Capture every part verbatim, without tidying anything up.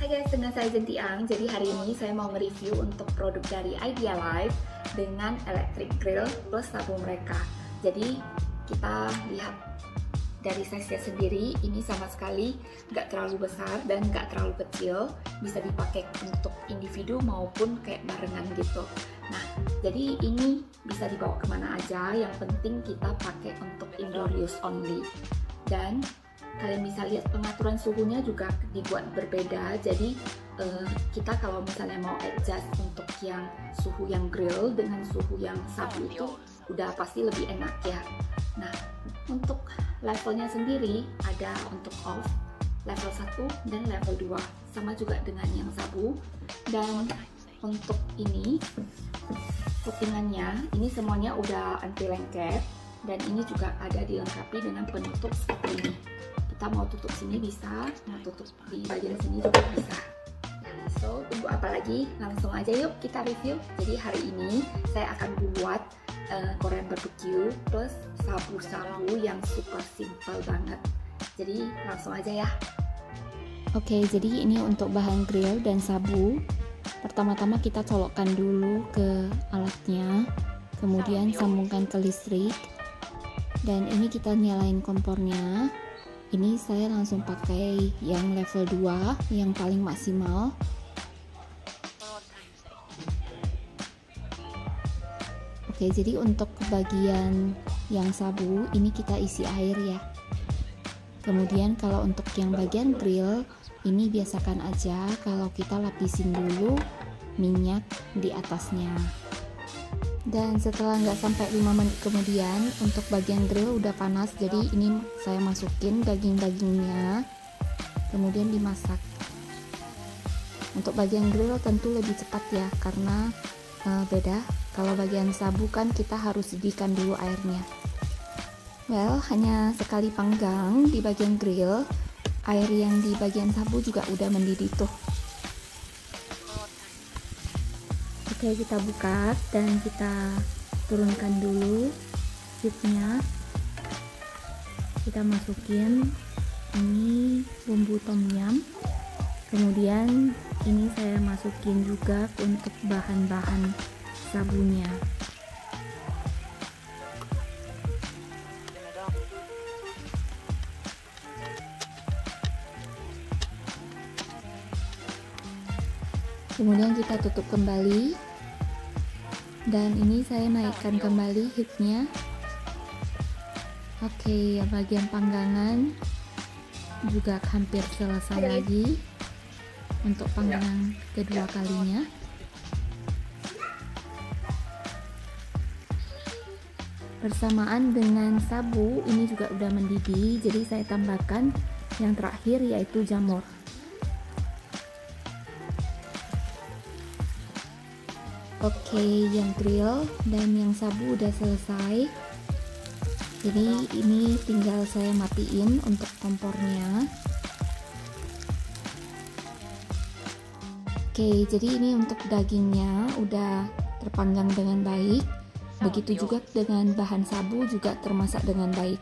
Hai guys, dengan saya Jentiang. Jadi hari ini saya mau nge-review untuk produk dari Idealife dengan electric grill plus sabu mereka. Jadi kita lihat dari size-nya sendiri, ini sama sekali nggak terlalu besar dan nggak terlalu kecil. Bisa dipakai untuk individu maupun kayak barengan gitu. Nah, jadi ini bisa dibawa kemana aja, yang penting kita pakai untuk indoor use only. Dan kalian bisa lihat pengaturan suhunya juga dibuat berbeda. Jadi eh, kita kalau misalnya mau adjust untuk yang suhu yang grill dengan suhu yang sabu itu udah pasti lebih enak ya. Nah, untuk levelnya sendiri ada untuk off, level satu dan level dua, sama juga dengan yang sabu. Dan untuk ini settingannya, ini semuanya udah anti lengket, dan ini juga ada dilengkapi dengan penutup seperti ini. Kita mau tutup sini bisa, mau tutup di bagian sini juga bisa. Nah, so tunggu apa lagi? Langsung aja yuk kita review. Jadi hari ini saya akan buat uh, Korean barbecue plus sabu-sabu yang super simple banget. Jadi langsung aja ya. Oke, jadi ini untuk bahan grill dan sabu. Pertama-tama kita colokkan dulu ke alatnya, kemudian sambungkan ke listrik, dan ini kita nyalain kompornya. Ini saya langsung pakai yang level dua, yang paling maksimal. Oke, jadi untuk bagian yang sabu ini kita isi air ya. Kemudian kalau untuk yang bagian grill ini biasakan aja kalau kita lapisin dulu minyak di atasnya. Dan setelah nggak sampai lima menit kemudian, untuk bagian grill udah panas, jadi ini saya masukin daging-dagingnya kemudian dimasak. Untuk bagian grill tentu lebih cepat ya, karena e, beda. Kalau bagian sabu kan kita harus didihkan dulu airnya. Well, hanya sekali panggang di bagian grill, air yang di bagian sabu juga udah mendidih tuh. Oke, kita buka dan kita turunkan dulu heatnya. Kita masukin ini bumbu tom yum, kemudian ini saya masukin juga untuk bahan-bahan sabunya. Kemudian kita tutup kembali, dan ini saya naikkan kembali heatnya. Oke, bagian panggangan juga hampir selesai lagi untuk panggangan kedua kalinya. Bersamaan dengan sabu ini juga udah mendidih, jadi saya tambahkan yang terakhir yaitu jamur. Oke, yang grill dan yang sabu udah selesai. Jadi ini tinggal saya matiin untuk kompornya. Oke, jadi ini untuk dagingnya udah terpanggang dengan baik. Begitu juga dengan bahan sabu juga termasak dengan baik.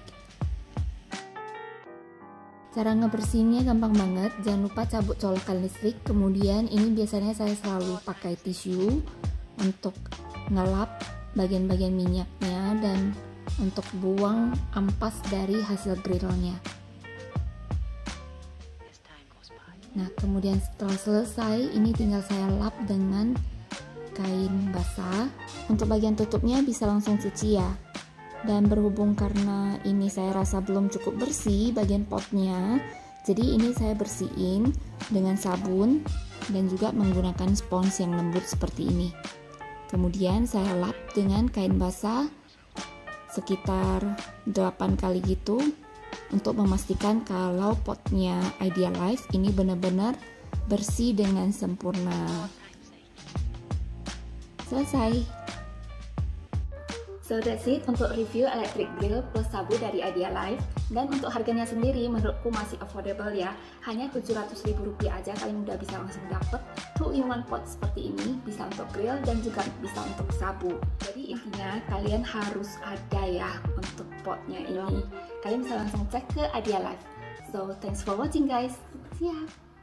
Cara ngebersihinnya gampang banget. Jangan lupa cabut colokan listrik. Kemudian ini biasanya saya selalu pakai tisu untuk ngelap bagian-bagian minyaknya dan untuk buang ampas dari hasil grillnya. Nah, kemudian setelah selesai, ini tinggal saya lap dengan kain basah. Untuk bagian tutupnya bisa langsung cuci ya. Dan berhubung karena ini saya rasa belum cukup bersih bagian potnya, jadi ini saya bersihin dengan sabun dan juga menggunakan spons yang lembut seperti ini. Kemudian saya lap dengan kain basah sekitar delapan kali gitu untuk memastikan kalau potnya Idealife ini benar-benar bersih dengan sempurna. Selesai. So that's it untuk review electric grill plus sabu dari Idealife. Dan untuk harganya sendiri menurutku masih affordable ya. Hanya tujuh ratus ribu rupiah aja kalian udah bisa langsung dapet two in one pot seperti ini. Bisa untuk grill dan juga bisa untuk sabu. Jadi intinya kalian harus ada ya untuk potnya ini. Kalian bisa langsung cek ke Idealife. So thanks for watching guys. See ya.